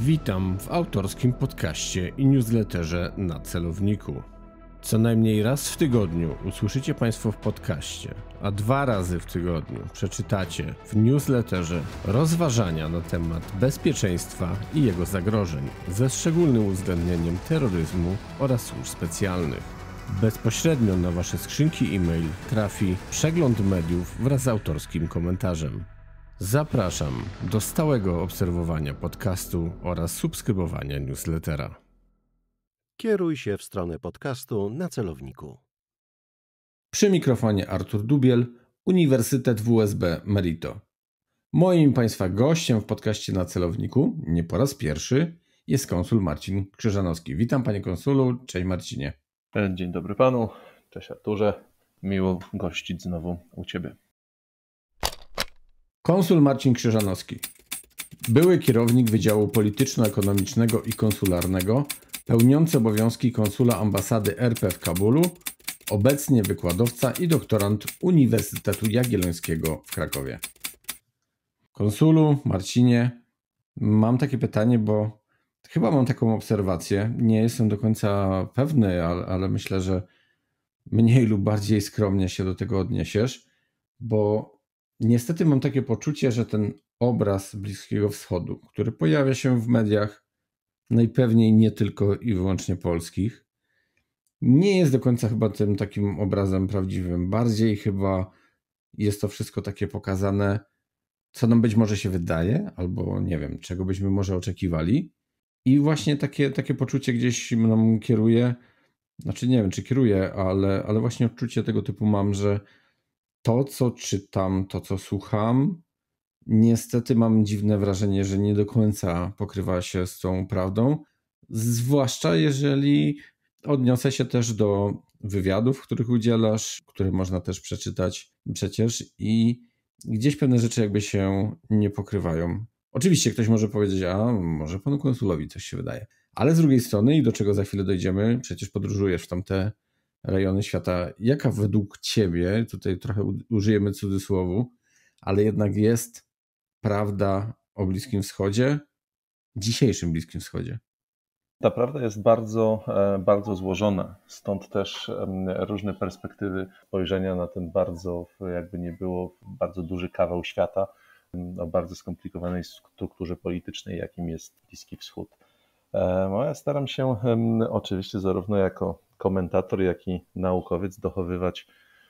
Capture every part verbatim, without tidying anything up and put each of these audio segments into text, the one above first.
Witam w autorskim podcaście i newsletterze na celowniku. Co najmniej raz w tygodniu usłyszycie Państwo w podcaście, a dwa razy w tygodniu przeczytacie w newsletterze rozważania na temat bezpieczeństwa i jego zagrożeń, ze szczególnym uwzględnieniem terroryzmu oraz służb specjalnych. Bezpośrednio na Wasze skrzynki e-mail trafi przegląd mediów wraz z autorskim komentarzem. Zapraszam do stałego obserwowania podcastu oraz subskrybowania newslettera. Kieruj się w stronę podcastu na celowniku. Przy mikrofonie Artur Dubiel, Uniwersytet W S B Merito. Moim Państwa gościem w podcaście na celowniku, nie po raz pierwszy, jest konsul Marcin Krzyżanowski. Witam Panie konsulu, cześć Marcinie. Dzień dobry Panu, cześć Arturze, miło gościć znowu u Ciebie. Konsul Marcin Krzyżanowski, były kierownik Wydziału Polityczno-Ekonomicznego i Konsularnego, pełniący obowiązki konsula ambasady R P w Kabulu, obecnie wykładowca i doktorant Uniwersytetu Jagiellońskiego w Krakowie. Konsulu, Marcinie, mam takie pytanie, bo chyba mam taką obserwację, nie jestem do końca pewny, ale, ale myślę, że mniej lub bardziej skromnie się do tego odniesiesz, bo niestety mam takie poczucie, że ten obraz Bliskiego Wschodu, który pojawia się w mediach, najpewniej nie tylko i wyłącznie polskich, nie jest do końca chyba tym takim obrazem prawdziwym. Bardziej chyba jest to wszystko takie pokazane, co nam być może się wydaje, albo nie wiem, czego byśmy może oczekiwali. I właśnie takie, takie poczucie gdzieś nam kieruje, znaczy nie wiem, czy kieruje, ale, ale właśnie odczucie tego typu mam, że to, co czytam, to, co słucham, niestety mam dziwne wrażenie, że nie do końca pokrywa się z tą prawdą, zwłaszcza jeżeli odniosę się też do wywiadów, których udzielasz, które można też przeczytać przecież i gdzieś pewne rzeczy jakby się nie pokrywają. Oczywiście ktoś może powiedzieć, a może panu konsulowi coś się wydaje, ale z drugiej strony i do czego za chwilę dojdziemy, przecież podróżujesz w tamte rejony świata. Jaka według Ciebie, tutaj trochę użyjemy cudzysłowu, ale jednak jest prawda o Bliskim Wschodzie, dzisiejszym Bliskim Wschodzie? Ta prawda jest bardzo, bardzo złożona, stąd też różne perspektywy spojrzenia na ten bardzo, jakby nie było, bardzo duży kawał świata o bardzo skomplikowanej strukturze politycznej, jakim jest Bliski Wschód. Ja staram się oczywiście zarówno jako komentator, jak i naukowiec dochowywać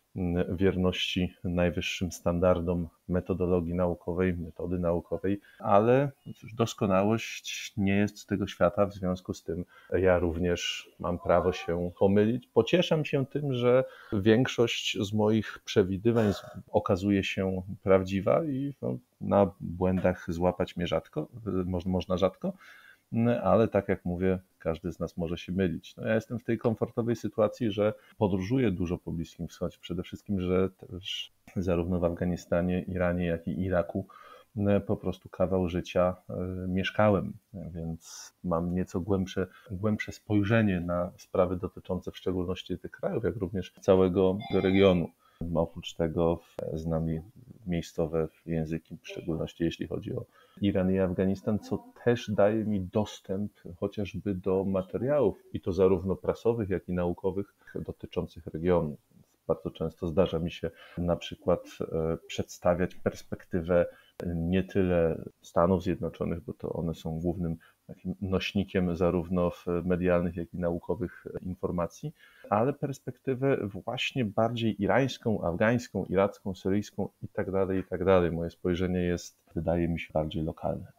wierności najwyższym standardom metodologii naukowej, metody naukowej, ale doskonałość nie jest z tego świata, w związku z tym ja również mam prawo się pomylić. Pocieszam się tym, że większość z moich przewidywań okazuje się prawdziwa i no, na błędach złapać mnie rzadko, można rzadko, ale tak jak mówię, każdy z nas może się mylić. No ja jestem w tej komfortowej sytuacji, że podróżuję dużo po Bliskim Wschodzie, przede wszystkim, że też zarówno w Afganistanie, Iranie, jak i Iraku po prostu kawał życia mieszkałem, więc mam nieco głębsze, głębsze spojrzenie na sprawy dotyczące w szczególności tych krajów, jak również całego regionu. Oprócz tego znam miejscowe języki, w szczególności jeśli chodzi o Iran i Afganistan, co też daje mi dostęp chociażby do materiałów, i to zarówno prasowych, jak i naukowych, dotyczących regionu. Bardzo często zdarza mi się na przykład przedstawiać perspektywę nie tyle Stanów Zjednoczonych, bo to one są głównym takim nośnikiem zarówno medialnych, jak i naukowych informacji, ale perspektywę właśnie bardziej irańską, afgańską, iracką, syryjską i tak dalej, i tak dalej. Moje spojrzenie jest, wydaje mi się, bardziej lokalne.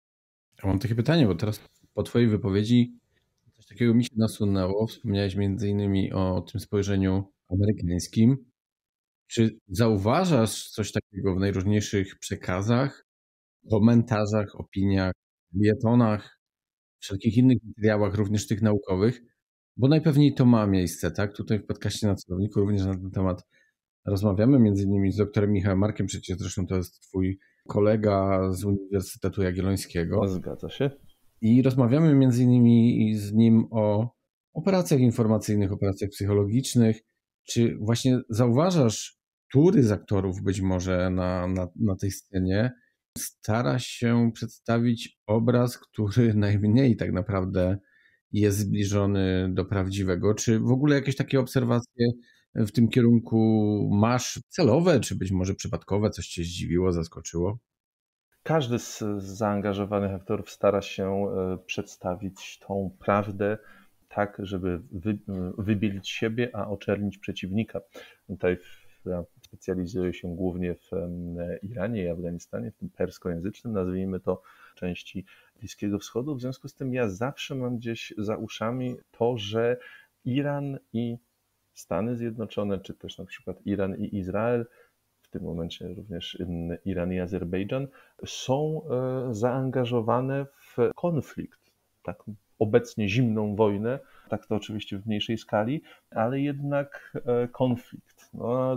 Ja mam takie pytanie, bo teraz po Twojej wypowiedzi coś takiego mi się nasunęło. Wspomniałeś między innymi o tym spojrzeniu amerykańskim. Czy zauważasz coś takiego w najróżniejszych przekazach, komentarzach, opiniach, felietonach, wszelkich innych materiałach, również tych naukowych? Bo najpewniej to ma miejsce, tak? Tutaj w podcaście na celowniku również na ten temat rozmawiamy, między innymi z doktorem Michałem Markiem, przecież zresztą to jest Twój kolega z Uniwersytetu Jagiellońskiego. Zgadza się. I rozmawiamy między innymi z nim o operacjach informacyjnych, operacjach psychologicznych. Czy właśnie zauważasz, który z aktorów być może na, na, na tej scenie stara się przedstawić obraz, który najmniej tak naprawdę jest zbliżony do prawdziwego. Czy w ogóle jakieś takie obserwacje w tym kierunku masz celowe, czy być może przypadkowe? Coś cię zdziwiło, zaskoczyło? Każdy z z zaangażowanych aktorów stara się e, przedstawić tą prawdę tak, żeby wy, wybielić siebie, a oczernić przeciwnika. Tutaj w- ja specjalizuję się głównie w em, Iranie i Afganistanie, w tym perskojęzycznym, nazwijmy to, części Bliskiego Wschodu. W związku z tym ja zawsze mam gdzieś za uszami to, że Iran i Stany Zjednoczone, czy też na przykład Iran i Izrael, w tym momencie również Iran i Azerbejdżan, są e, zaangażowane w konflikt, taką obecnie zimną wojnę, tak to oczywiście w mniejszej skali, ale jednak e, konflikt. No,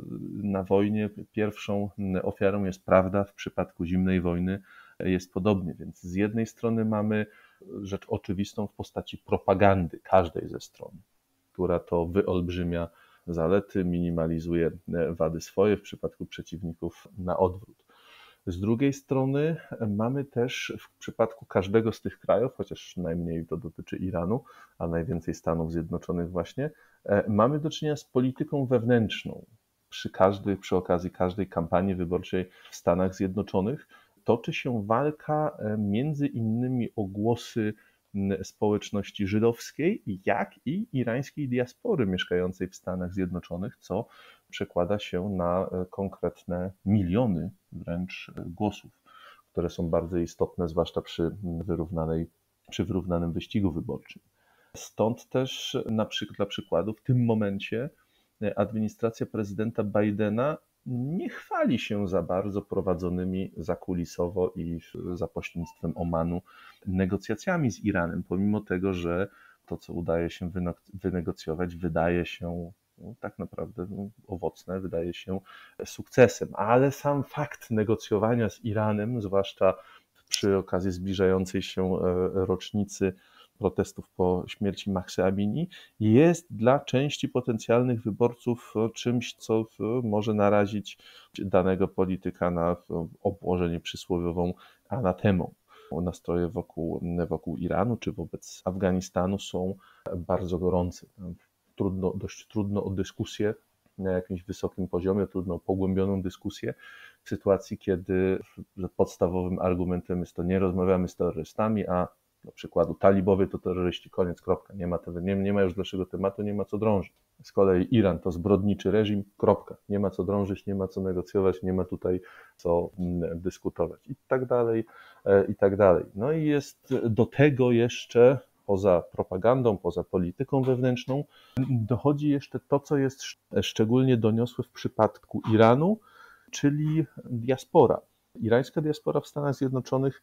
na wojnie pierwszą ofiarą jest prawda, w przypadku zimnej wojny jest podobnie, więc z jednej strony mamy rzecz oczywistą w postaci propagandy każdej ze stron, która to wyolbrzymia zalety, minimalizuje wady swoje, w przypadku przeciwników na odwrót. Z drugiej strony mamy też w przypadku każdego z tych krajów, chociaż najmniej to dotyczy Iranu, a najwięcej Stanów Zjednoczonych właśnie, mamy do czynienia z polityką wewnętrzną. Przy każdej, przy okazji każdej kampanii wyborczej w Stanach Zjednoczonych toczy się walka między innymi o głosy społeczności żydowskiej, jak i irańskiej diaspory mieszkającej w Stanach Zjednoczonych, co przekłada się na konkretne miliony wręcz głosów, które są bardzo istotne, zwłaszcza przy wyrównanej, przy wyrównanym wyścigu wyborczym. Stąd też na przykład, dla przykładu w tym momencie administracja prezydenta Bidena nie chwali się za bardzo prowadzonymi zakulisowo i za pośrednictwem Omanu negocjacjami z Iranem, pomimo tego, że to, co udaje się wynegocjować, wydaje się no, tak naprawdę no, owocne, wydaje się sukcesem. Ale sam fakt negocjowania z Iranem, zwłaszcza przy okazji zbliżającej się rocznicy protestów po śmierci Mahsy Amini, jest dla części potencjalnych wyborców czymś, co może narazić danego polityka na obłożenie przysłowiową anatemą. Nastroje wokół, wokół Iranu czy wobec Afganistanu są bardzo gorące. Trudno, dość trudno o dyskusję na jakimś wysokim poziomie, trudno o pogłębioną dyskusję w sytuacji, kiedy podstawowym argumentem jest to nie rozmawiamy z terrorystami, a na przykładu talibowie to terroryści, koniec, kropka, nie ma, nie, nie ma już dalszego tematu, nie ma co drążyć. Z kolei Iran to zbrodniczy reżim, kropka, nie ma co drążyć, nie ma co negocjować, nie ma tutaj co dyskutować i tak dalej, i tak dalej. No i jest do tego jeszcze, poza propagandą, poza polityką wewnętrzną, dochodzi jeszcze to, co jest szczególnie doniosłe w przypadku Iranu, czyli diaspora. Irańska diaspora w Stanach Zjednoczonych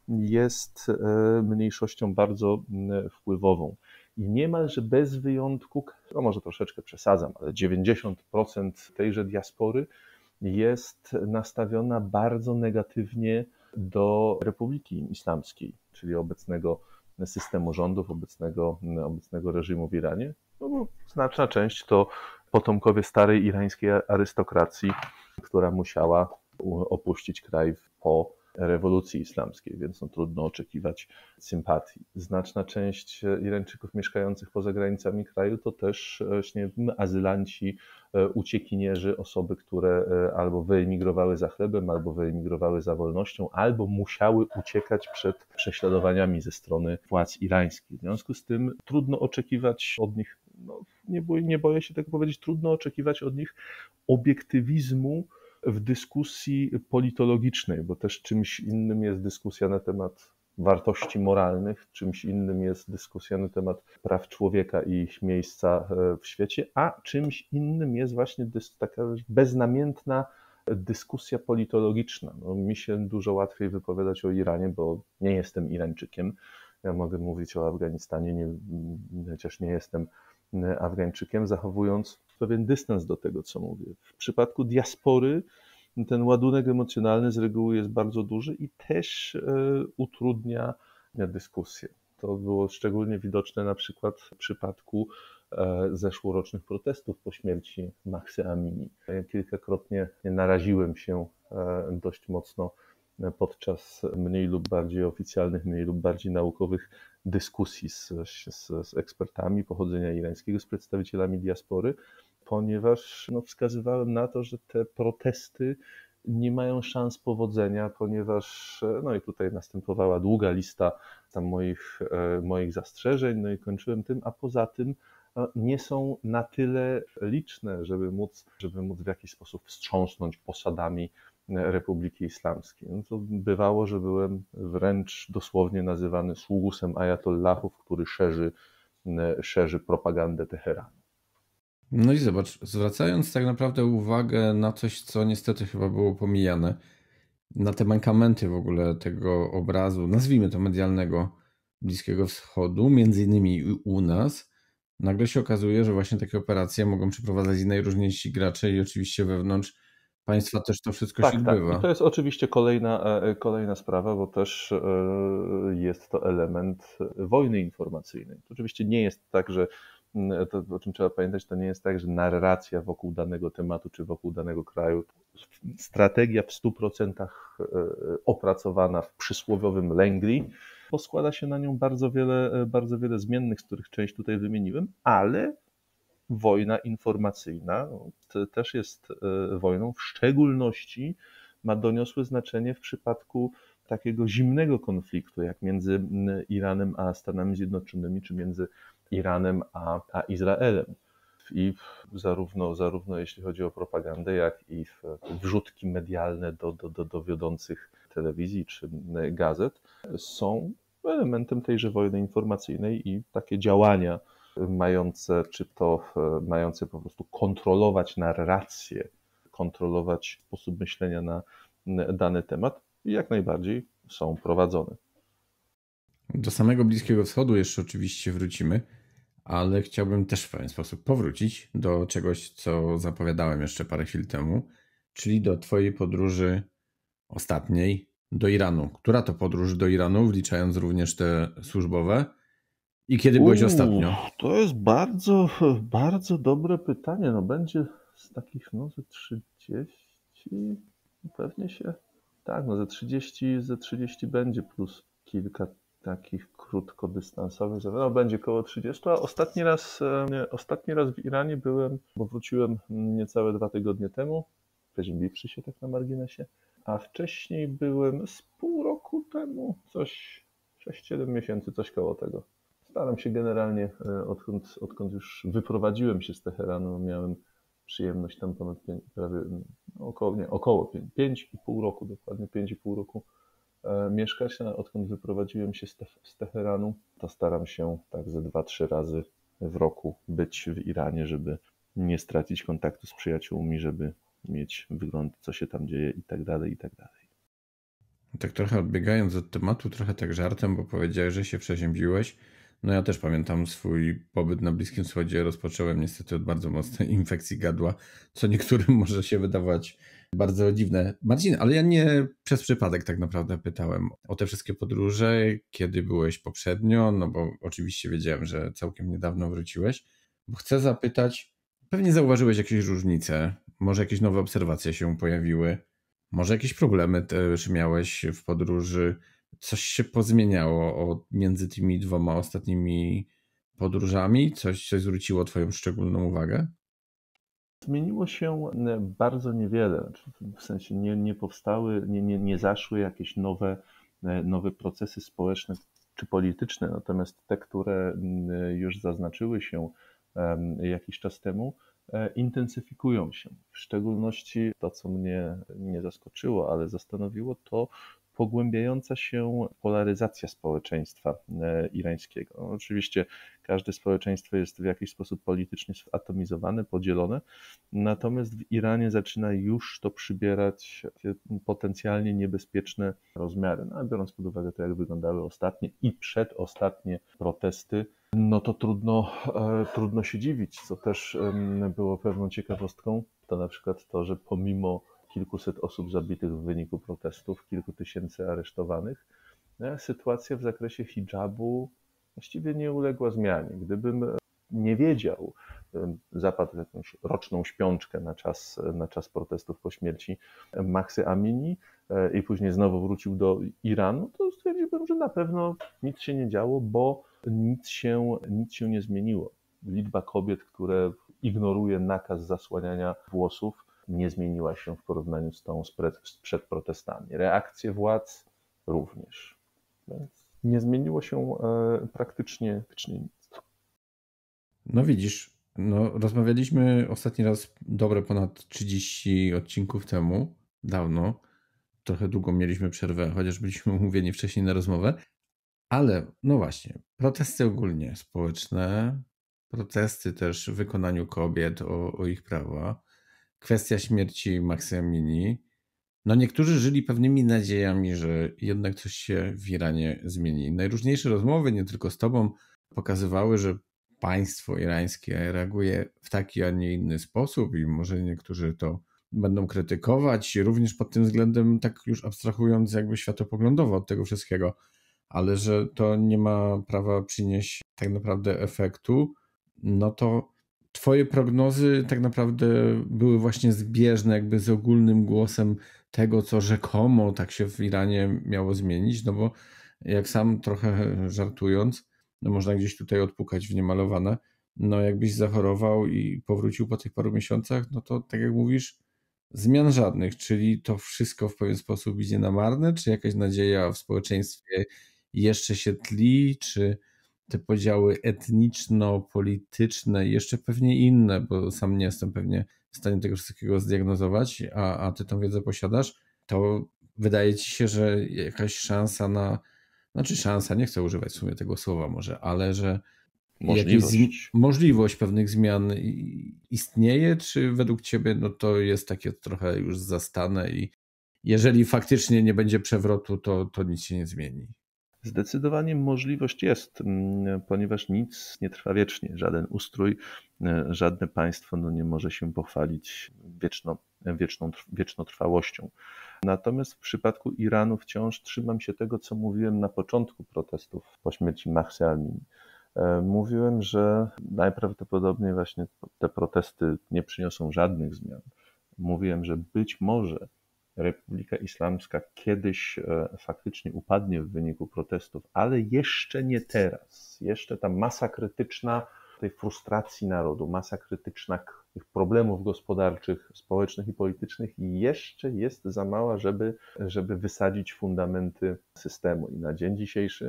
jest mniejszością bardzo wpływową i niemalże bez wyjątku, no może troszeczkę przesadzam, ale dziewięćdziesiąt procent tejże diaspory jest nastawiona bardzo negatywnie do Republiki Islamskiej, czyli obecnego systemu rządów, obecnego, obecnego reżimu w Iranie, no bo znaczna część to potomkowie starej irańskiej arystokracji, która musiała opuścić kraj po rewolucji islamskiej, więc no, trudno oczekiwać sympatii. Znaczna część Irańczyków mieszkających poza granicami kraju to też właśnie azylanci, uciekinierzy, osoby, które albo wyemigrowały za chlebem, albo wyemigrowały za wolnością, albo musiały uciekać przed prześladowaniami ze strony władz irańskich. W związku z tym trudno oczekiwać od nich, no, nie, boję, nie boję się tego powiedzieć, trudno oczekiwać od nich obiektywizmu w dyskusji politologicznej, bo też czymś innym jest dyskusja na temat wartości moralnych, czymś innym jest dyskusja na temat praw człowieka i ich miejsca w świecie, a czymś innym jest właśnie taka beznamiętna dyskusja politologiczna. No, mi się dużo łatwiej wypowiadać o Iranie, bo nie jestem Irańczykiem. Ja mogę mówić o Afganistanie, nie, chociaż nie jestem Afgańczykiem, zachowując pewien dystans do tego, co mówię. W przypadku diaspory ten ładunek emocjonalny z reguły jest bardzo duży i też utrudnia dyskusję. To było szczególnie widoczne na przykład w przypadku zeszłorocznych protestów po śmierci Mahsy Amini. Kilkakrotnie naraziłem się dość mocno podczas mniej lub bardziej oficjalnych, mniej lub bardziej naukowych dyskusji z, z, z ekspertami pochodzenia irańskiego, z przedstawicielami diaspory, ponieważ no, wskazywałem na to, że te protesty nie mają szans powodzenia, ponieważ, no i tutaj następowała długa lista tam moich, moich zastrzeżeń, no i kończyłem tym, a poza tym nie są na tyle liczne, żeby móc, żeby móc w jakiś sposób wstrząsnąć posadami Republiki Islamskiej. No to bywało, że byłem wręcz dosłownie nazywany sługusem ajatollahów, który szerzy, szerzy propagandę Teheranu. No i zobacz, zwracając tak naprawdę uwagę na coś, co niestety chyba było pomijane, na te mankamenty w ogóle tego obrazu, nazwijmy to medialnego Bliskiego Wschodu, między innymi u nas, nagle się okazuje, że właśnie takie operacje mogą przeprowadzać i najróżniejsi gracze i oczywiście wewnątrz państwa też to wszystko tak, się tak. odbywa. I to jest oczywiście kolejna, kolejna sprawa, bo też jest to element wojny informacyjnej. To oczywiście nie jest tak, że to, o czym trzeba pamiętać, to nie jest tak, że narracja wokół danego tematu czy wokół danego kraju, strategia w stu procentach opracowana w przysłowiowym Langley, bo składa się na nią bardzo wiele, bardzo wiele zmiennych, z których część tutaj wymieniłem, ale wojna informacyjna też jest wojną, w szczególności ma doniosłe znaczenie w przypadku takiego zimnego konfliktu, jak między Iranem a Stanami Zjednoczonymi, czy między Iranem a, a Izraelem. I zarówno, zarówno jeśli chodzi o propagandę, jak i wrzutki medialne do, do, do, do wiodących telewizji czy gazet są elementem tejże wojny informacyjnej i takie działania mające, czy to mające po prostu kontrolować narrację, kontrolować sposób myślenia na dany temat, jak najbardziej są prowadzone. Do samego Bliskiego Wschodu jeszcze oczywiście wrócimy, ale chciałbym też w pewien sposób powrócić do czegoś, co zapowiadałem jeszcze parę chwil temu, czyli do twojej podróży ostatniej do Iranu. Która to podróż do Iranu, wliczając również te służbowe? I kiedy byłeś Uuu, ostatnio? To jest bardzo, bardzo dobre pytanie. No będzie z takich, no ze trzydzieści, pewnie się, tak, no ze trzydzieści, ze trzydzieści będzie, plus kilka takich krótkodystansowych, no będzie koło trzydziestu, a ostatni raz, nie, ostatni raz w Iranie byłem, bo wróciłem niecałe dwa tygodnie temu, przeziębiwszy się tak na marginesie, a wcześniej byłem z pół roku temu, coś, sześć siedem miesięcy, coś koło tego. Staram się generalnie, odkąd, odkąd już wyprowadziłem się z Teheranu, miałem przyjemność tam ponad pięć, prawie około, nie, około pięć i pół roku, dokładnie pięć i pół roku e, mieszkać. A odkąd wyprowadziłem się z, te, z Teheranu, to staram się tak ze dwa, trzy razy w roku być w Iranie, żeby nie stracić kontaktu z przyjaciółmi, żeby mieć wygląd, co się tam dzieje i tak dalej, i tak dalej. Tak trochę odbiegając od tematu, trochę tak żartem, bo powiedziałeś, że się przeziębiłeś. No ja też pamiętam swój pobyt na Bliskim Wschodzie. Rozpocząłem niestety od bardzo mocnej infekcji gardła, co niektórym może się wydawać bardzo dziwne. Marcin, ale ja nie przez przypadek tak naprawdę pytałem o te wszystkie podróże, kiedy byłeś poprzednio, no bo oczywiście wiedziałem, że całkiem niedawno wróciłeś, bo chcę zapytać, pewnie zauważyłeś jakieś różnice, może jakieś nowe obserwacje się pojawiły, może jakieś problemy też miałeś w podróży, coś się pozmieniało od, między tymi dwoma ostatnimi podróżami? Coś, coś zwróciło twoją szczególną uwagę? Zmieniło się bardzo niewiele, w sensie nie, nie powstały, nie, nie, nie zaszły jakieś nowe, nowe procesy społeczne czy polityczne, natomiast te, które już zaznaczyły się jakiś czas temu, intensyfikują się. W szczególności to, co mnie nie zaskoczyło, ale zastanowiło, to pogłębiająca się polaryzacja społeczeństwa irańskiego. No, oczywiście każde społeczeństwo jest w jakiś sposób politycznie zatomizowane, podzielone, natomiast w Iranie zaczyna już to przybierać potencjalnie niebezpieczne rozmiary. No, a biorąc pod uwagę to, jak wyglądały ostatnie i przedostatnie protesty, no to trudno, trudno się dziwić, co też było pewną ciekawostką, to na przykład to, że pomimo kilkuset osób zabitych w wyniku protestów, kilku tysięcy aresztowanych, sytuacja w zakresie hidżabu właściwie nie uległa zmianie. Gdybym nie wiedział, zapadł w jakąś roczną śpiączkę na czas, na czas protestów po śmierci Mahsy Amini, i później znowu wrócił do Iranu, to stwierdziłbym, że na pewno nic się nie działo, bo nic się, nic się nie zmieniło. Liczba kobiet, które ignoruje nakaz zasłaniania włosów, nie zmieniła się w porównaniu z tą spred, przed protestami. Reakcje władz również. Więc nie zmieniło się e, praktycznie, praktycznie nic. No widzisz, no rozmawialiśmy ostatni raz dobre ponad trzydzieści odcinków temu, dawno. Trochę długo mieliśmy przerwę, chociaż byliśmy umówieni wcześniej na rozmowę. Ale no właśnie, protesty ogólnie społeczne, protesty też w wykonaniu kobiet o, o ich prawa, kwestia śmierci Mahsa Amini. No niektórzy żyli pewnymi nadziejami, że jednak coś się w Iranie zmieni. Najróżniejsze rozmowy, nie tylko z tobą, pokazywały, że państwo irańskie reaguje w taki, a nie inny sposób i może niektórzy to będą krytykować, również pod tym względem, tak już abstrahując jakby światopoglądowo od tego wszystkiego, ale że to nie ma prawa przynieść tak naprawdę efektu, no to twoje prognozy tak naprawdę były właśnie zbieżne jakby z ogólnym głosem tego, co rzekomo tak się w Iranie miało zmienić, no bo jak sam trochę żartując, no można gdzieś tutaj odpukać w niemalowane, no jakbyś zachorował i powrócił po tych paru miesiącach, no to tak jak mówisz, zmian żadnych, czyli to wszystko w pewien sposób idzie na marne, czy jakaś nadzieja w społeczeństwie jeszcze się tli, czy te podziały etniczno-polityczne, jeszcze pewnie inne, bo sam nie jestem pewnie w stanie tego wszystkiego zdiagnozować, a, a ty tą wiedzę posiadasz, to wydaje ci się, że jakaś szansa na, znaczy szansa, nie chcę używać w sumie tego słowa może, ale że Możliwość. jakaś możliwość pewnych zmian istnieje, czy według ciebie no to jest takie trochę już zastane i jeżeli faktycznie nie będzie przewrotu, to, to nic się nie zmieni? Zdecydowanie możliwość jest, ponieważ nic nie trwa wiecznie. Żaden ustrój, żadne państwo no nie może się pochwalić wieczną, wieczną, wiecznotrwałością. Natomiast w przypadku Iranu wciąż trzymam się tego, co mówiłem na początku protestów po śmierci Mahsa Amini. Mówiłem, że najprawdopodobniej właśnie te protesty nie przyniosą żadnych zmian. Mówiłem, że być może Republika Islamska kiedyś faktycznie upadnie w wyniku protestów, ale jeszcze nie teraz. Jeszcze ta masa krytyczna tej frustracji narodu, masa krytyczna tych problemów gospodarczych, społecznych i politycznych jeszcze jest za mała, żeby, żeby wysadzić fundamenty systemu. I na dzień dzisiejszy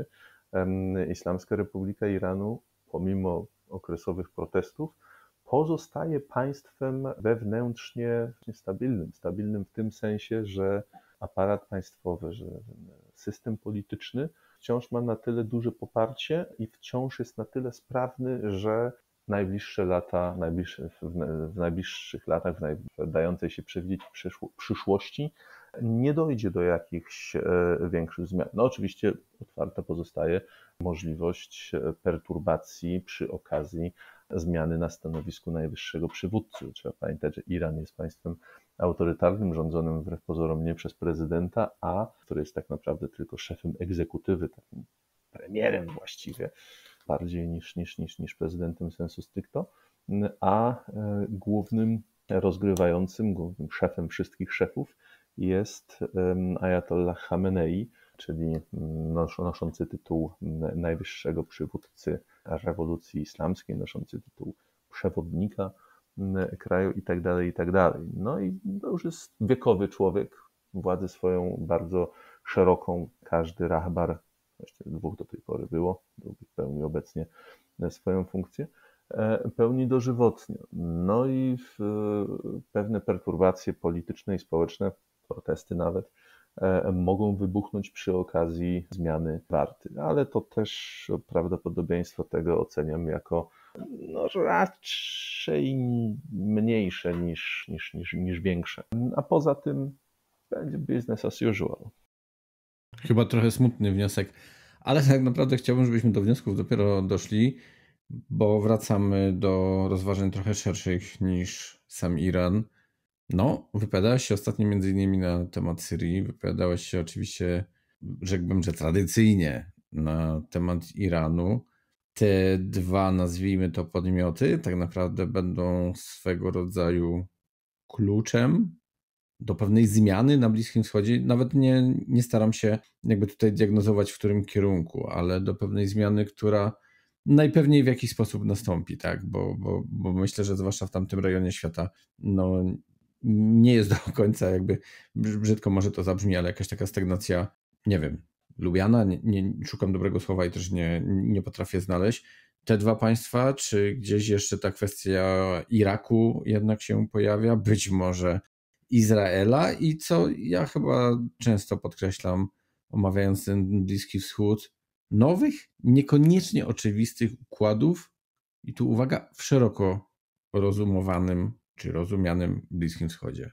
Islamska Republika Iranu, pomimo okresowych protestów, pozostaje państwem wewnętrznie stabilnym. Stabilnym w tym sensie, że aparat państwowy, że system polityczny wciąż ma na tyle duże poparcie i wciąż jest na tyle sprawny, że najbliższe lata, najbliższe, w najbliższych latach, w dającej się przewidzieć przyszłości, nie dojdzie do jakichś większych zmian. No oczywiście otwarta pozostaje możliwość perturbacji przy okazji zmiany na stanowisku najwyższego przywódcy. Trzeba pamiętać, że Iran jest państwem autorytarnym, rządzonym wbrew pozorom nie przez prezydenta, a który jest tak naprawdę tylko szefem egzekutywy, takim premierem właściwie, bardziej niż, niż, niż, niż prezydentem sensu stricto, a głównym rozgrywającym, głównym szefem wszystkich szefów jest Ajatollah Chamenei, czyli noszący tytuł najwyższego przywódcy rewolucji islamskiej, noszący tytuł przewodnika kraju i tak dalej, i tak dalej. No i to już jest wiekowy człowiek, władzę swoją bardzo szeroką, każdy rahbar, właściwie dwóch do tej pory było, drugi pełni obecnie swoją funkcję, pełni dożywotnio. No i pewne perturbacje polityczne i społeczne, protesty nawet, mogą wybuchnąć przy okazji zmiany warty, ale to też prawdopodobieństwo tego oceniam jako no, raczej mniejsze niż, niż, niż, niż większe. A poza tym będzie business as usual. Chyba trochę smutny wniosek, ale tak naprawdę chciałbym, żebyśmy do wniosków dopiero doszli, bo wracamy do rozważań trochę szerszych niż sam Iran. No, wypowiadałeś się ostatnio między innymi na temat Syrii, wypowiadałeś się oczywiście, rzekłbym, że tradycyjnie na temat Iranu. Te dwa, nazwijmy to, podmioty tak naprawdę będą swego rodzaju kluczem do pewnej zmiany na Bliskim Wschodzie. Nawet nie, nie staram się jakby tutaj diagnozować, w którym kierunku, ale do pewnej zmiany, która najpewniej w jakiś sposób nastąpi, tak? Bo, bo, bo myślę, że zwłaszcza w tamtym rejonie świata, no nie jest do końca jakby, brzydko może to zabrzmi, ale jakaś taka stagnacja, nie wiem, lubiana, nie, nie szukam dobrego słowa i też nie, nie potrafię znaleźć. Te dwa państwa, czy gdzieś jeszcze ta kwestia Iraku jednak się pojawia, być może Izraela i co ja chyba często podkreślam, omawiając ten Bliski Wschód, nowych, niekoniecznie oczywistych układów i tu uwaga, w szeroko rozumowanym czy rozumianym Bliskim Wschodzie.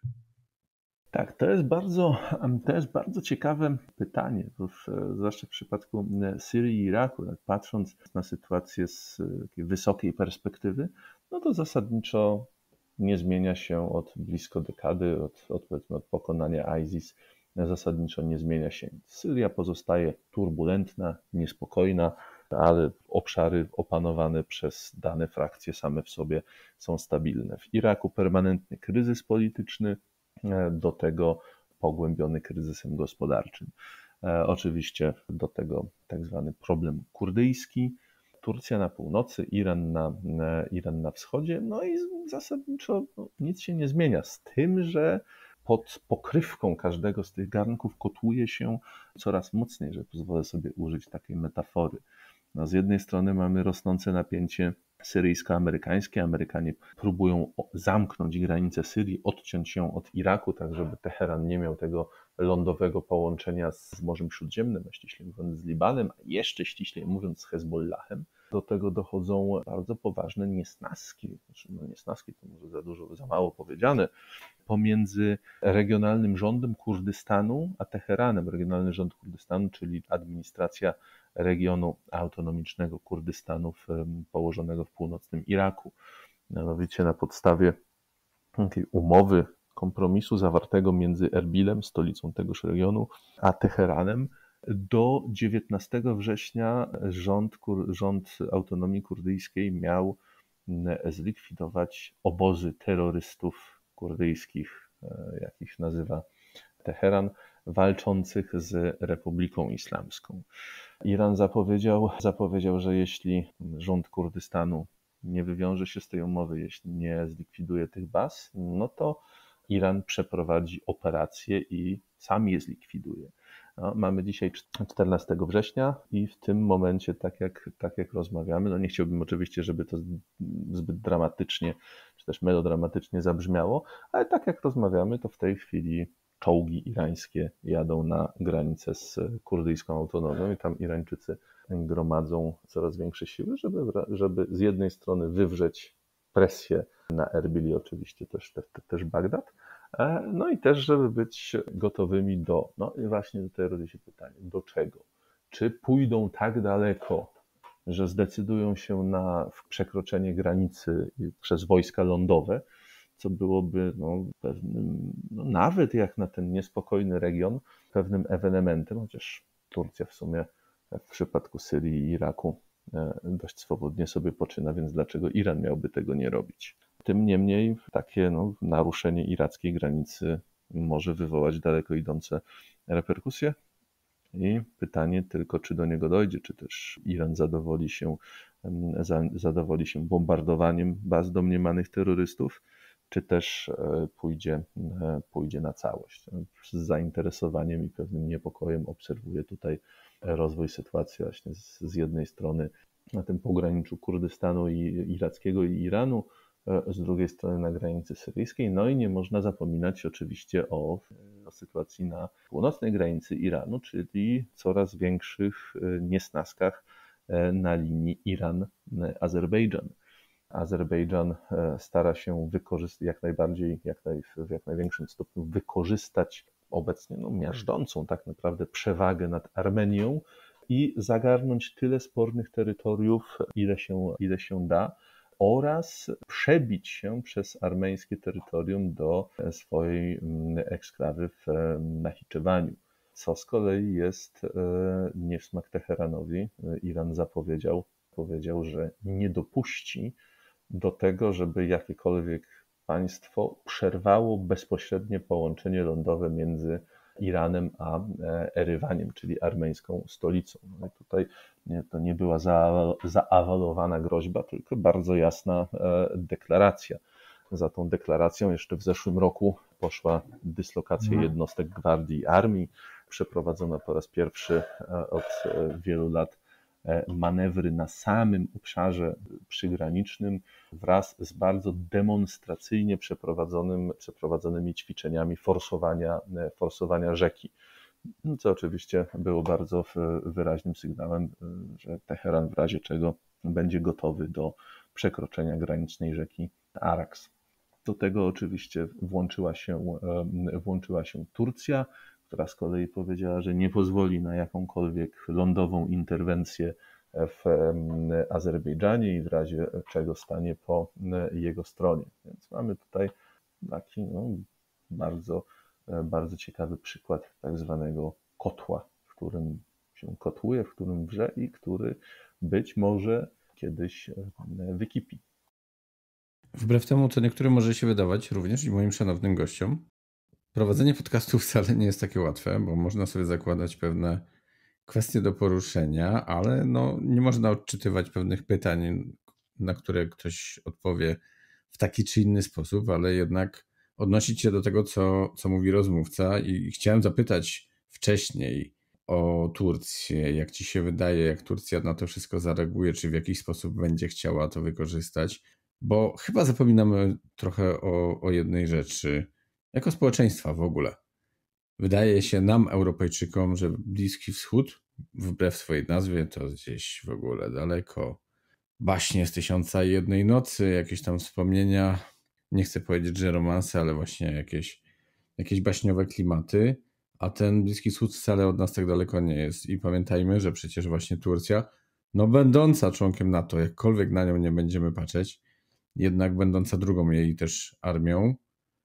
Tak, to jest bardzo, to jest bardzo ciekawe pytanie, bo w, zwłaszcza w przypadku Syrii i Iraku, jak patrząc na sytuację z takiej wysokiej perspektywy, no to zasadniczo nie zmienia się od blisko dekady, od, od, powiedzmy, od pokonania ISIS, zasadniczo nie zmienia się. Syria pozostaje turbulentna, niespokojna, ale obszary opanowane przez dane frakcje same w sobie są stabilne. W Iraku permanentny kryzys polityczny, do tego pogłębiony kryzysem gospodarczym. Oczywiście do tego tak zwany problem kurdyjski, Turcja na północy, Iran na, Iran na wschodzie, no i zasadniczo no, nic się nie zmienia, z tym, że pod pokrywką każdego z tych garnków kotłuje się coraz mocniej, że pozwolę sobie użyć takiej metafory. No, z jednej strony mamy rosnące napięcie syryjsko-amerykańskie. Amerykanie próbują zamknąć granicę Syrii, odciąć ją od Iraku, tak żeby Teheran nie miał tego lądowego połączenia z Morzem Śródziemnym, a ściślej mówiąc z Libanem, a jeszcze ściślej mówiąc z Hezbollahem. Do tego dochodzą bardzo poważne niesnaski, znaczy no niesnaski to może za dużo, za mało powiedziane, pomiędzy regionalnym rządem Kurdystanu a Teheranem. Regionalny rząd Kurdystanu, czyli administracja regionu autonomicznego Kurdystanu położonego w północnym Iraku. Mianowicie na podstawie takiej umowy, kompromisu zawartego między Erbilem, stolicą tegoż regionu, a Teheranem, do dziewiętnastego września rząd, rząd autonomii kurdyjskiej miał zlikwidować obozy terrorystów kurdyjskich, jak ich nazywa Teheran, walczących z Republiką Islamską. Iran zapowiedział, zapowiedział, że jeśli rząd Kurdystanu nie wywiąże się z tej umowy, jeśli nie zlikwiduje tych baz, no to Iran przeprowadzi operację i sam je zlikwiduje. No, mamy dzisiaj czternastego września i w tym momencie, tak jak, tak jak rozmawiamy, no nie chciałbym oczywiście, żeby to zbyt dramatycznie, czy też melodramatycznie zabrzmiało, ale tak jak rozmawiamy, to w tej chwili czołgi irańskie jadą na granicę z kurdyjską autonomią i tam Irańczycy gromadzą coraz większe siły, żeby, żeby z jednej strony wywrzeć presję na Erbil i oczywiście też, też, też Bagdad, no i też, żeby być gotowymi do, no i właśnie tutaj rodzi się pytanie, do czego? Czy pójdą tak daleko, że zdecydują się na przekroczenie granicy przez wojska lądowe, co byłoby no, pewnym, no, nawet jak na ten niespokojny region, pewnym ewenementem, chociaż Turcja w sumie w przypadku Syrii i Iraku dość swobodnie sobie poczyna, więc dlaczego Iran miałby tego nie robić? Tym niemniej takie no, naruszenie irackiej granicy może wywołać daleko idące reperkusje i pytanie tylko, czy do niego dojdzie, czy też Iran zadowoli się, zadowoli się bombardowaniem baz domniemanych terrorystów, czy też pójdzie, pójdzie na całość. Z zainteresowaniem i pewnym niepokojem obserwuję tutaj rozwój sytuacji właśnie z, z jednej strony na tym pograniczu Kurdystanu i irackiego i Iranu, z drugiej strony na granicy syryjskiej, no i nie można zapominać oczywiście o, o sytuacji na północnej granicy Iranu, czyli coraz większych niesnaskach na linii Iran-Azerbejdżan. Azerbejdżan stara się wykorzystać jak najbardziej, jak naj, w jak największym stopniu wykorzystać obecnie no, miażdżącą tak naprawdę przewagę nad Armenią i zagarnąć tyle spornych terytoriów, ile się, ile się da, oraz przebić się przez armeńskie terytorium do swojej eksklawy w Nachiczewaniu, co z kolei jest nie w smak Teheranowi. Iran zapowiedział, powiedział, że nie dopuści do tego, żeby jakiekolwiek państwo przerwało bezpośrednie połączenie lądowe między Iranem a Erywaniem, czyli armeńską stolicą. No i tutaj nie, to nie była za, zaawalowana groźba, tylko bardzo jasna deklaracja. Za tą deklaracją jeszcze w zeszłym roku poszła dyslokacja jednostek gwardii i armii, przeprowadzona po raz pierwszy od wielu lat manewry na samym obszarze przygranicznym wraz z bardzo demonstracyjnie przeprowadzonym, przeprowadzonymi ćwiczeniami forsowania, forsowania rzeki. Co oczywiście było bardzo wyraźnym sygnałem, że Teheran w razie czego będzie gotowy do przekroczenia granicznej rzeki Araks. Do tego oczywiście włączyła się, włączyła się Turcja, która z kolei powiedziała, że nie pozwoli na jakąkolwiek lądową interwencję w Azerbejdżanie i w razie czego stanie po jego stronie. Więc mamy tutaj taki no, bardzo, bardzo ciekawy przykład tak zwanego kotła, w którym się kotłuje, w którym wrze i który być może kiedyś wykipi. Wbrew temu, co niektórym może się wydawać, również i moim szanownym gościom, prowadzenie podcastu wcale nie jest takie łatwe, bo można sobie zakładać pewne kwestie do poruszenia, ale no, nie można odczytywać pewnych pytań, na które ktoś odpowie w taki czy inny sposób, ale jednak odnosić się do tego, co, co mówi rozmówca. I chciałem zapytać wcześniej o Turcję. Jak ci się wydaje, jak Turcja na to wszystko zareaguje, czy w jakiś sposób będzie chciała to wykorzystać? Bo chyba zapominamy trochę o, o jednej rzeczy. Jako społeczeństwa w ogóle. Wydaje się nam, Europejczykom, że Bliski Wschód, wbrew swojej nazwie, to gdzieś w ogóle daleko. Baśnie z Tysiąca i Jednej Nocy, jakieś tam wspomnienia, nie chcę powiedzieć, że romanse, ale właśnie jakieś, jakieś baśniowe klimaty, a ten Bliski Wschód wcale od nas tak daleko nie jest. I pamiętajmy, że przecież właśnie Turcja, no będąca członkiem NATO, jakkolwiek na nią nie będziemy patrzeć, jednak będąca drugą jej też armią,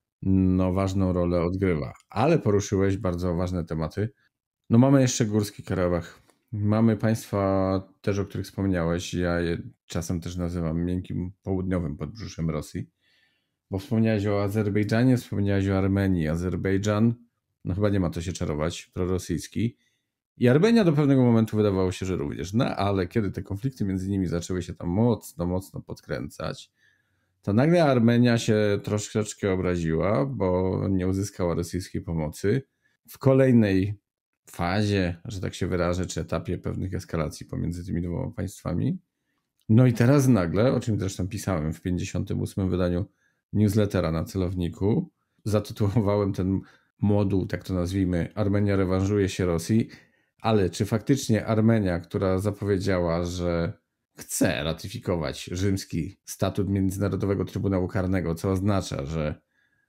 no ważną rolę odgrywa. Ale poruszyłeś bardzo ważne tematy. No mamy jeszcze Górski Karabach. Mamy państwa też, o których wspomniałeś. Ja je czasem też nazywam miękkim południowym podbrzuszem Rosji. Bo wspomniałeś o Azerbejdżanie, wspomniałeś o Armenii. Azerbejdżan, no chyba nie ma to się czarować, prorosyjski. I Armenia do pewnego momentu wydawało się, że również. No ale kiedy te konflikty między nimi zaczęły się tam mocno, mocno podkręcać, to nagle Armenia się troszeczkę obraziła, bo nie uzyskała rosyjskiej pomocy. W kolejnej fazie, że tak się wyrażę, czy etapie pewnych eskalacji pomiędzy tymi dwoma państwami. No i teraz nagle, o czym zresztą pisałem w pięćdziesiątym ósmym wydaniu newslettera na celowniku, zatytułowałem ten moduł, tak to nazwijmy, Armenia rewanżuje się Rosji, ale czy faktycznie Armenia, która zapowiedziała, że chce ratyfikować rzymski statut Międzynarodowego Trybunału Karnego, co oznacza, że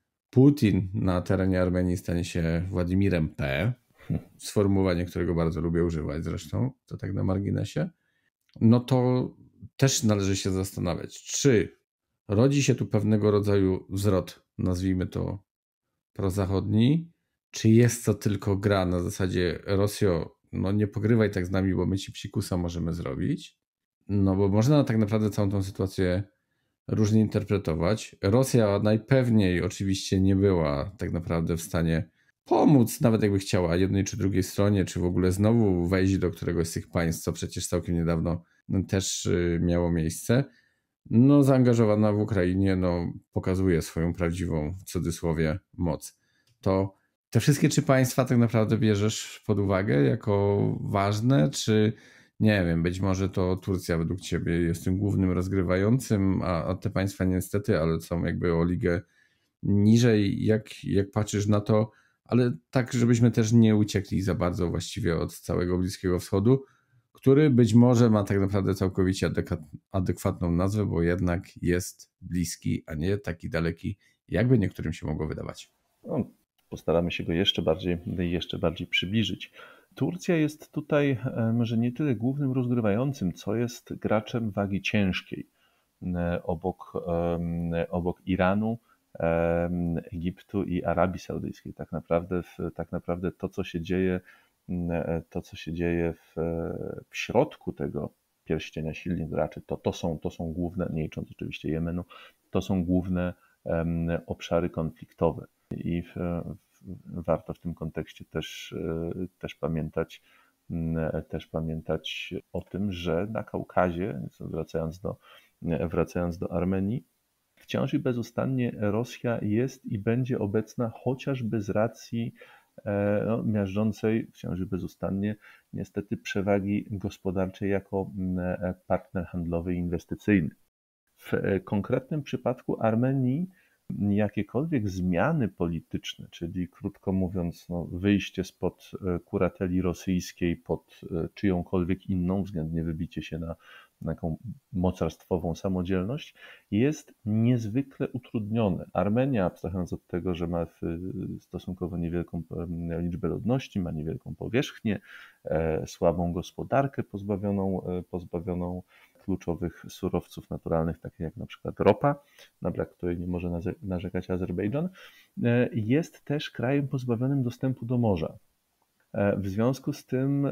Putin na terenie Armenii stanie się Władimirem P., sformułowanie, którego bardzo lubię używać zresztą, to tak na marginesie, no to też należy się zastanawiać, czy rodzi się tu pewnego rodzaju zwrot, nazwijmy to prozachodni, czy jest to tylko gra na zasadzie Rosjo, no nie pogrywaj tak z nami, bo my ci psikusa możemy zrobić. No bo można tak naprawdę całą tą sytuację różnie interpretować. Rosja najpewniej oczywiście nie była tak naprawdę w stanie pomóc, nawet jakby chciała jednej czy drugiej stronie, czy w ogóle znowu wejść do któregoś z tych państw, co przecież całkiem niedawno też miało miejsce. No zaangażowana w Ukrainie, no pokazuje swoją prawdziwą, w cudzysłowie, moc. To te wszystkie trzy państwa tak naprawdę bierzesz pod uwagę jako ważne, czy nie wiem, być może to Turcja według ciebie jest tym głównym rozgrywającym, a, a te państwa niestety, ale są jakby o ligę niżej, jak, jak patrzysz na to, ale tak, żebyśmy też nie uciekli za bardzo właściwie od całego Bliskiego Wschodu, który być może ma tak naprawdę całkowicie adek- adekwatną nazwę, bo jednak jest bliski, a nie taki daleki, jakby niektórym się mogło wydawać. No, postaramy się go jeszcze bardziej, jeszcze bardziej przybliżyć. Turcja jest tutaj może nie tyle głównym rozgrywającym, co jest graczem wagi ciężkiej obok, obok Iranu, Egiptu i Arabii Saudyjskiej. Tak naprawdę, tak naprawdę to, co się dzieje, to, co się dzieje w, w środku tego pierścienia silnych graczy, to, to, są, to są główne, nie licząc oczywiście Jemenu, to są główne, obszary konfliktowe. I warto w tym kontekście też, też pamiętać, też pamiętać o tym, że na Kaukazie, wracając do, wracając do Armenii, wciąż i bezustannie Rosja jest i będzie obecna chociażby z racji no, miażdżącej wciąż i bezustannie niestety przewagi gospodarczej jako partner handlowy i inwestycyjny. W konkretnym przypadku Armenii jakiekolwiek zmiany polityczne, czyli krótko mówiąc no, wyjście spod kurateli rosyjskiej pod czyjąkolwiek inną, względnie wybicie się na, na taką mocarstwową samodzielność, jest niezwykle utrudnione. Armenia, abstrahując od tego, że ma stosunkowo niewielką liczbę ludności, ma niewielką powierzchnię, słabą gospodarkę pozbawioną, pozbawioną kluczowych surowców naturalnych, takich jak na przykład ropa, na brak której nie może narzekać Azerbejdżan, jest też krajem pozbawionym dostępu do morza. W związku z tym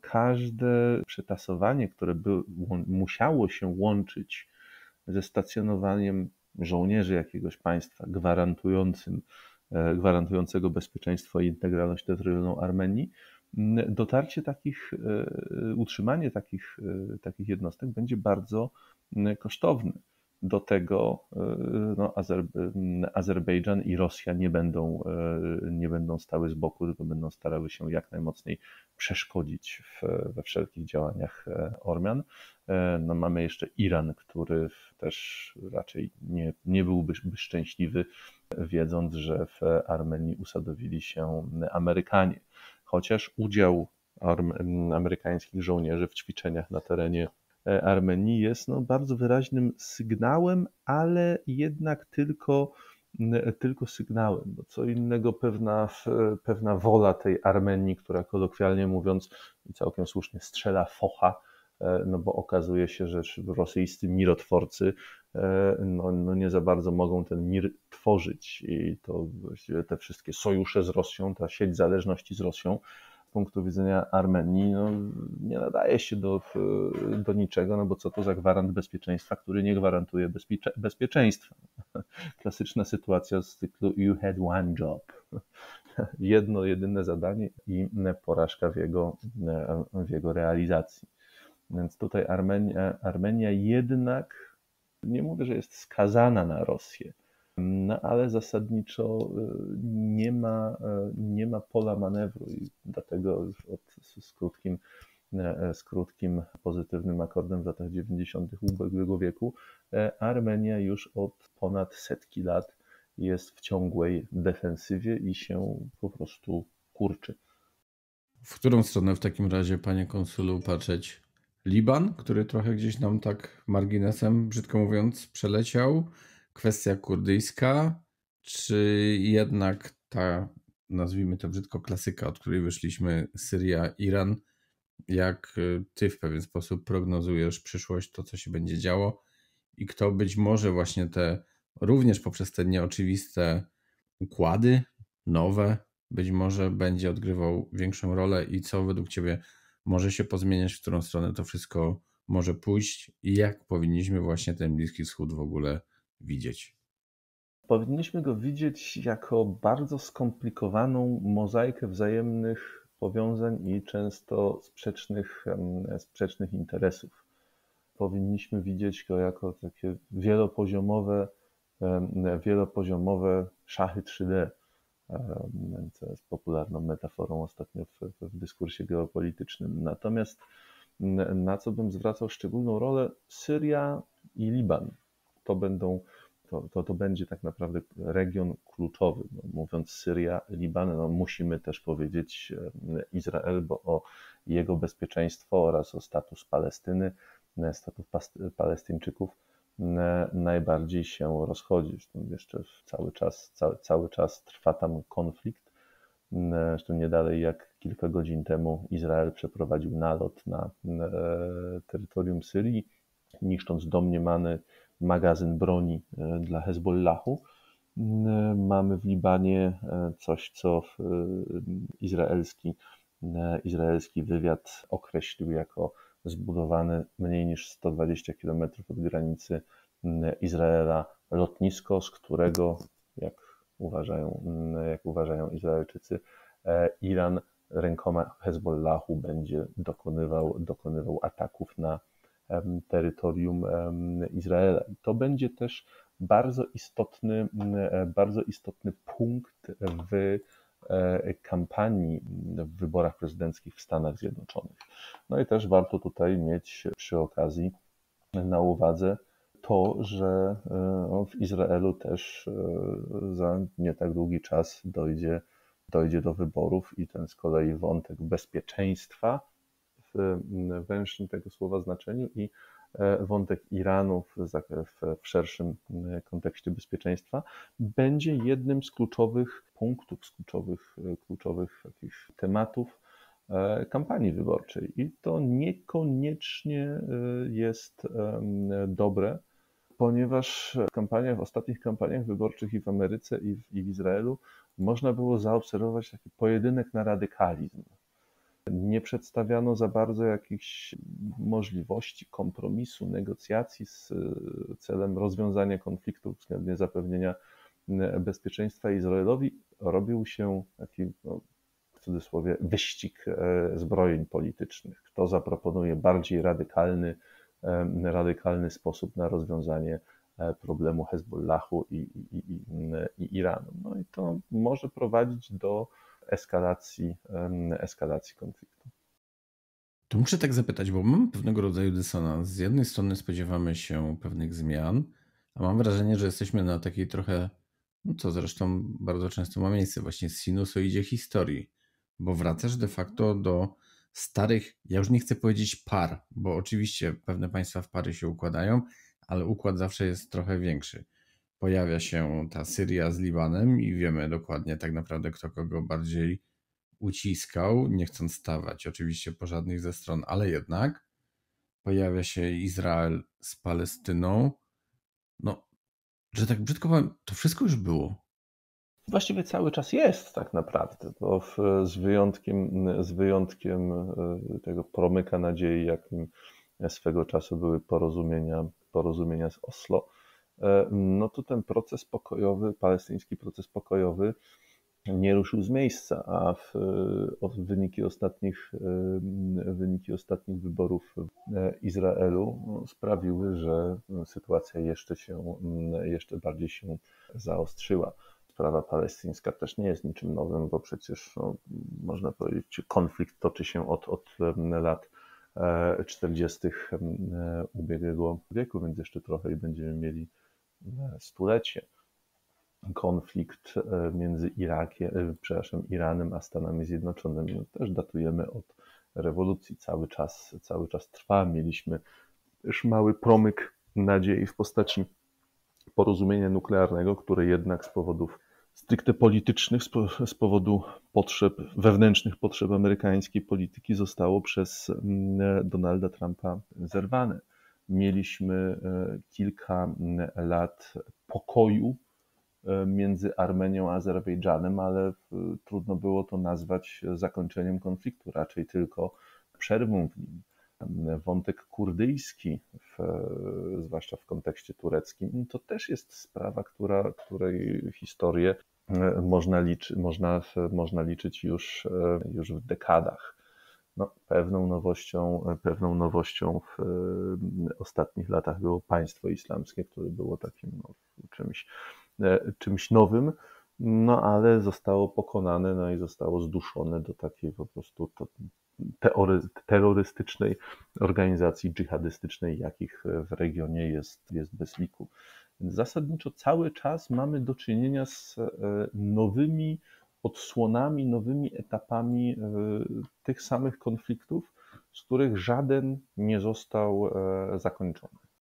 każde przetasowanie, które by, musiało się łączyć ze stacjonowaniem żołnierzy jakiegoś państwa gwarantującym, gwarantującego bezpieczeństwo i integralność terytorialną Armenii, dotarcie takich, utrzymanie takich, takich jednostek będzie bardzo kosztowne. Do tego no, Azer, Azerbejdżan i Rosja nie będą, nie będą stały z boku, tylko będą starały się jak najmocniej przeszkodzić w, we wszelkich działaniach Ormian. No, mamy jeszcze Iran, który też raczej nie, nie byłby szczęśliwy, wiedząc, że w Armenii usadowili się Amerykanie. Chociaż udział amerykańskich żołnierzy w ćwiczeniach na terenie Armenii jest no, bardzo wyraźnym sygnałem, ale jednak tylko, tylko sygnałem. Bo co innego pewna, pewna wola tej Armenii, która kolokwialnie mówiąc i całkiem słusznie strzela focha, no bo okazuje się, że rosyjscy mirotworcy no, no nie za bardzo mogą ten mir tworzyć i to właściwie te wszystkie sojusze z Rosją, ta sieć zależności z Rosją z punktu widzenia Armenii no, nie nadaje się do, do niczego, no bo co to za gwarant bezpieczeństwa, który nie gwarantuje bezpiecze, bezpieczeństwa. Klasyczna sytuacja z cyklu you had one job. Jedno, jedyne zadanie i porażka w jego, w jego realizacji. Więc tutaj Armenia, Armenia jednak, nie mówię, że jest skazana na Rosję, no ale zasadniczo nie ma, nie ma pola manewru i dlatego od, z, krótkim, z krótkim pozytywnym akordem w latach dziewięćdziesiątych ubiegłego wieku Armenia już od ponad setki lat jest w ciągłej defensywie i się po prostu kurczy. W którą stronę w takim razie, panie konsulu, patrzeć? Liban, który trochę gdzieś nam tak marginesem, brzydko mówiąc, przeleciał, kwestia kurdyjska, czy jednak ta, nazwijmy to brzydko, klasyka, od której wyszliśmy, Syria, Iran, jak ty w pewien sposób prognozujesz przyszłość, to co się będzie działo i kto być może właśnie te, również poprzez te nieoczywiste układy, nowe, być może będzie odgrywał większą rolę i co według ciebie może się pozmieniać, w którą stronę to wszystko może pójść i jak powinniśmy właśnie ten Bliski Wschód w ogóle widzieć? Powinniśmy go widzieć jako bardzo skomplikowaną mozaikę wzajemnych powiązań i często sprzecznych, sprzecznych interesów. Powinniśmy widzieć go jako takie wielopoziomowe, wielopoziomowe szachy trzy D, co jest popularną metaforą ostatnio w, w dyskursie geopolitycznym. Natomiast na co bym zwracał szczególną rolę, Syria i Liban. To będą, to, to, to będzie tak naprawdę region kluczowy. No, mówiąc Syria, Liban, no, musimy też powiedzieć Izrael, bo o jego bezpieczeństwo oraz o status Palestyny, status Palestyńczyków najbardziej się rozchodzi. Zresztą jeszcze cały czas, cały, cały czas trwa tam konflikt. Zresztą nie dalej jak kilka godzin temu Izrael przeprowadził nalot na terytorium Syrii, niszcząc domniemany magazyn broni dla Hezbollahu. Mamy w Libanie coś, co izraelski, izraelski wywiad określił jako zbudowany mniej niż sto dwadzieścia kilometrów od granicy Izraela lotnisko, z którego, jak uważają, jak uważają Izraelczycy, Iran rękoma Hezbollahu będzie dokonywał, dokonywał ataków na terytorium Izraela. I to będzie też bardzo istotny, bardzo istotny punkt w kampanii w wyborach prezydenckich w Stanach Zjednoczonych. No i też warto tutaj mieć przy okazji na uwadze to, że w Izraelu też za nie tak długi czas dojdzie, dojdzie do wyborów i ten z kolei wątek bezpieczeństwa w węższym tego słowa znaczeniu i wątek Iranu w, w szerszym kontekście bezpieczeństwa będzie jednym z kluczowych punktów, z kluczowych, kluczowych takich tematów kampanii wyborczej. I to niekoniecznie jest dobre, ponieważ w kampaniach, w ostatnich kampaniach wyborczych i w Ameryce, i w, i w Izraelu można było zaobserwować taki pojedynek na radykalizm. Nie przedstawiano za bardzo jakichś możliwości kompromisu, negocjacji z celem rozwiązania konfliktu względnie zapewnienia bezpieczeństwa Izraelowi. Robił się taki, no, w cudzysłowie, wyścig zbrojeń politycznych. Kto zaproponuje bardziej radykalny, radykalny sposób na rozwiązanie problemu Hezbollahu i, i, i, i Iranu. No i to może prowadzić do eskalacji, eskalacji konfliktu. Tu muszę tak zapytać, bo mam pewnego rodzaju dysonans. Z jednej strony spodziewamy się pewnych zmian, a mam wrażenie, że jesteśmy na takiej trochę, no co zresztą bardzo często ma miejsce, właśnie sinusoidzie historii, bo wracasz de facto do starych, ja już nie chcę powiedzieć par, bo oczywiście pewne państwa w pary się układają, ale układ zawsze jest trochę większy. Pojawia się ta Syria z Libanem i wiemy dokładnie tak naprawdę, kto kogo bardziej uciskał, nie chcąc stawać oczywiście po żadnych ze stron, ale jednak pojawia się Izrael z Palestyną. No, że tak brzydko powiem, to wszystko już było. Właściwie cały czas jest tak naprawdę, bo w, z, wyjątkiem, z wyjątkiem tego promyka nadziei, jakim swego czasu były porozumienia, porozumienia z Oslo, no to ten proces pokojowy, palestyński proces pokojowy nie ruszył z miejsca, a w, wyniki, ostatnich, wyniki ostatnich wyborów w Izraelu sprawiły, że sytuacja jeszcze się, jeszcze bardziej się zaostrzyła. Sprawa palestyńska też nie jest niczym nowym, bo przecież no, można powiedzieć, konflikt toczy się od, od lat czterdziestych ubiegłego wieku, więc jeszcze trochę i będziemy mieli stulecie. Konflikt między Irakiem, przepraszam, Iranem a Stanami Zjednoczonymi no, też datujemy od rewolucji. Cały czas, cały czas trwa. Mieliśmy też mały promyk nadziei w postaci porozumienia nuklearnego, które jednak z powodów stricte politycznych, z powodu potrzeb, wewnętrznych potrzeb amerykańskiej polityki zostało przez Donalda Trumpa zerwane. Mieliśmy kilka lat pokoju między Armenią a Azerbejdżanem, ale trudno było to nazwać zakończeniem konfliktu, raczej tylko przerwą w nim. Wątek kurdyjski, w, zwłaszcza w kontekście tureckim, to też jest sprawa, która, której historię można, liczy, można, można liczyć już, już w dekadach. No, pewną nowością, pewną nowością w ostatnich latach było państwo islamskie, które było takim no, czymś, czymś nowym, no ale zostało pokonane, no i zostało zduszone do takiej po prostu to, teory, terrorystycznej organizacji dżihadystycznej, jakich w regionie jest, jest bez liku. Więc zasadniczo cały czas mamy do czynienia z nowymi odsłonami, nowymi etapami tych samych konfliktów, z których żaden nie został zakończony.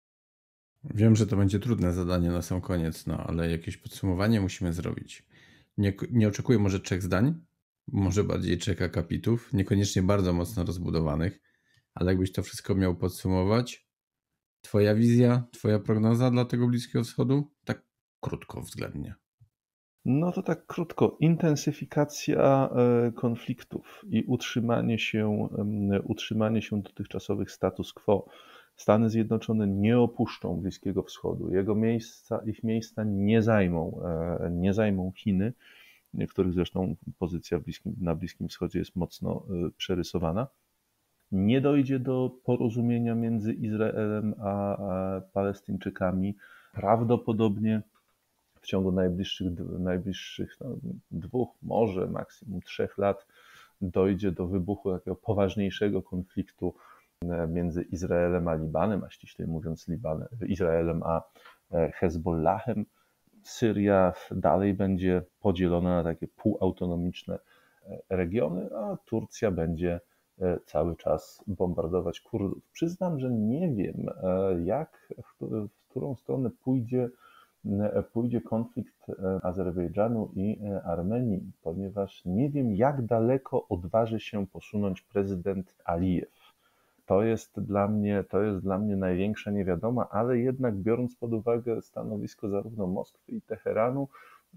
Wiem, że to będzie trudne zadanie na sam koniec, no ale jakieś podsumowanie musimy zrobić. Nie, nie oczekuję może trzech zdań, może bardziej trzech akapitów, niekoniecznie bardzo mocno rozbudowanych, ale jakbyś to wszystko miał podsumować, twoja wizja, twoja prognoza dla tego Bliskiego Wschodu? Tak krótko względnie. No to tak krótko. Intensyfikacja konfliktów i utrzymanie się, utrzymanie się dotychczasowych status quo, Stany Zjednoczone nie opuszczą Bliskiego Wschodu. Jego miejsca, ich miejsca nie zajmą, nie zajmą Chiny, których zresztą pozycja w Bliskim, na Bliskim Wschodzie jest mocno przerysowana. Nie dojdzie do porozumienia między Izraelem a Palestyńczykami. Prawdopodobnie w ciągu najbliższych, najbliższych no, dwóch, może maksimum trzech lat dojdzie do wybuchu takiego poważniejszego konfliktu między Izraelem a Libanem, a ściślej mówiąc Libanem, Izraelem a Hezbollahem. Syria dalej będzie podzielona na takie półautonomiczne regiony, a Turcja będzie cały czas bombardować Kurdów. Przyznam, że nie wiem, jak, w którą stronę pójdzie, pójdzie konflikt Azerbejdżanu i Armenii, ponieważ nie wiem, jak daleko odważy się posunąć prezydent Alijew. To jest dla mnie, to jest dla mnie największa niewiadoma, ale jednak biorąc pod uwagę stanowisko zarówno Moskwy i Teheranu,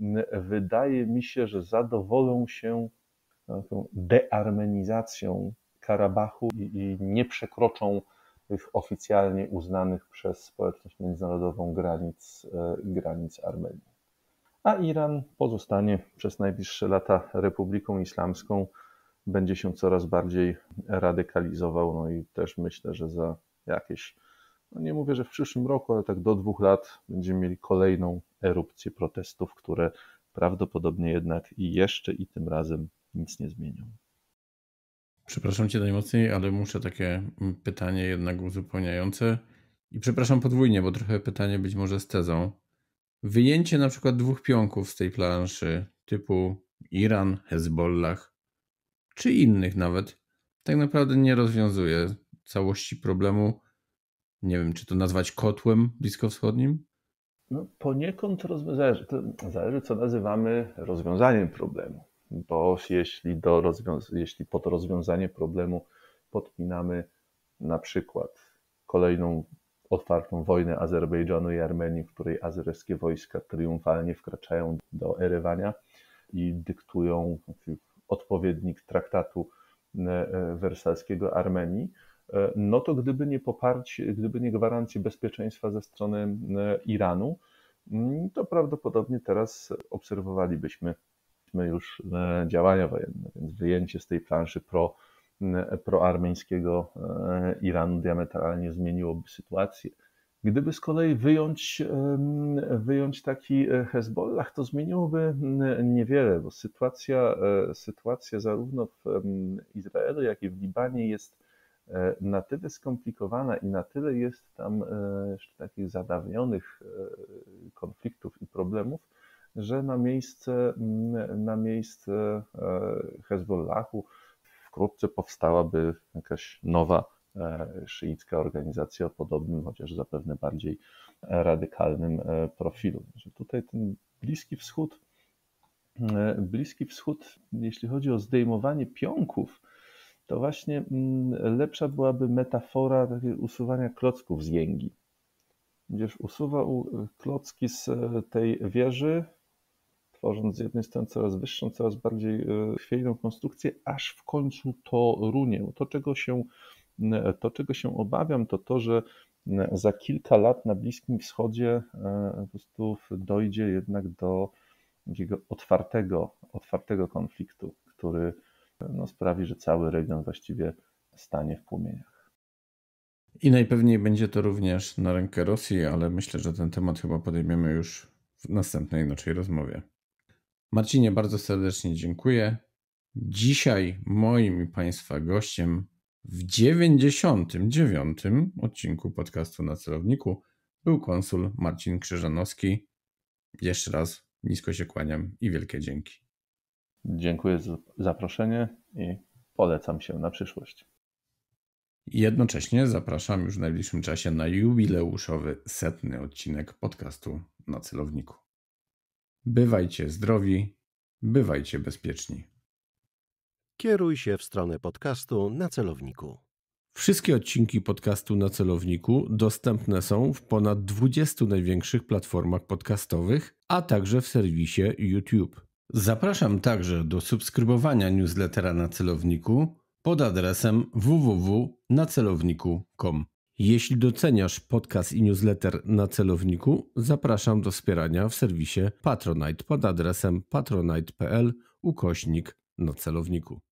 wydaje mi się, że zadowolą się taką dearmenizacją Karabachu i, i nie przekroczą tych oficjalnie uznanych przez społeczność międzynarodową granic, granic Armenii. A Iran pozostanie przez najbliższe lata Republiką Islamską, będzie się coraz bardziej radykalizował, no i też myślę, że za jakieś, no nie mówię, że w przyszłym roku, ale tak do dwóch lat będziemy mieli kolejną erupcję protestów, które prawdopodobnie jednak i jeszcze i tym razem nic nie zmienią. Przepraszam Cię najmocniej, ale muszę takie pytanie jednak uzupełniające i przepraszam podwójnie, bo trochę pytanie być może z tezą. Wyjęcie na przykład dwóch pionków z tej planszy typu Iran, Hezbollah czy innych nawet tak naprawdę nie rozwiązuje całości problemu. Nie wiem, czy to nazwać kotłem bliskowschodnim? No poniekąd zależy, to zależy, co nazywamy rozwiązaniem problemu. Bo jeśli, do rozwiąz- jeśli pod rozwiązanie problemu podpinamy na przykład kolejną otwartą wojnę Azerbejdżanu i Armenii, w której azeryjskie wojska triumfalnie wkraczają do Erywania i dyktują odpowiednik traktatu wersalskiego Armenii, no to gdyby nie poparcie, gdyby nie gwarancje bezpieczeństwa ze strony Iranu, to prawdopodobnie teraz obserwowalibyśmy już działania wojenne, więc wyjęcie z tej planszy pro, proarmeńskiego Iranu diametralnie zmieniłoby sytuację. Gdyby z kolei wyjąć, wyjąć taki Hezbollah, to zmieniłoby niewiele, bo sytuacja, sytuacja zarówno w Izraelu, jak i w Libanie jest na tyle skomplikowana i na tyle jest tam jeszcze takich zadawnionych konfliktów i problemów, że na miejsce, na miejsce Hezbollahu wkrótce powstałaby jakaś nowa szyicka organizacja o podobnym, chociaż zapewne bardziej radykalnym profilu. Że tutaj ten Bliski Wschód, Bliski Wschód, jeśli chodzi o zdejmowanie pionków, to właśnie lepsza byłaby metafora takiego usuwania klocków z jęgi. Będziesz usuwał klocki z tej wieży, tworząc z jednej strony coraz wyższą, coraz bardziej chwiejną konstrukcję, aż w końcu to runie. To, czego się, to, czego się obawiam, to to, że za kilka lat na Bliskim Wschodzie po prostu dojdzie jednak do takiego otwartego, otwartego konfliktu, który no, sprawi, że cały region właściwie stanie w płomieniach. I najpewniej będzie to również na rękę Rosji, ale myślę, że ten temat chyba podejmiemy już w następnej naszej rozmowie. Marcinie, bardzo serdecznie dziękuję. Dzisiaj moim i Państwa gościem w dziewięćdziesiątym dziewiątym odcinku podcastu Na Celowniku był konsul Marcin Krzyżanowski. Jeszcze raz nisko się kłaniam i wielkie dzięki. Dziękuję za zaproszenie i polecam się na przyszłość. Jednocześnie zapraszam już w najbliższym czasie na jubileuszowy setny odcinek podcastu Na Celowniku. Bywajcie zdrowi, bywajcie bezpieczni. Kieruj się w stronę podcastu Na Celowniku. Wszystkie odcinki podcastu Na Celowniku dostępne są w ponad dwudziestu największych platformach podcastowych, a także w serwisie YouTube. Zapraszam także do subskrybowania newslettera Na Celowniku pod adresem w w w kropka na celowniku kropka com. Jeśli doceniasz podcast i newsletter na Celowniku, zapraszam do wspierania w serwisie Patronite pod adresem patronite kropka pl ukośnik na Celowniku.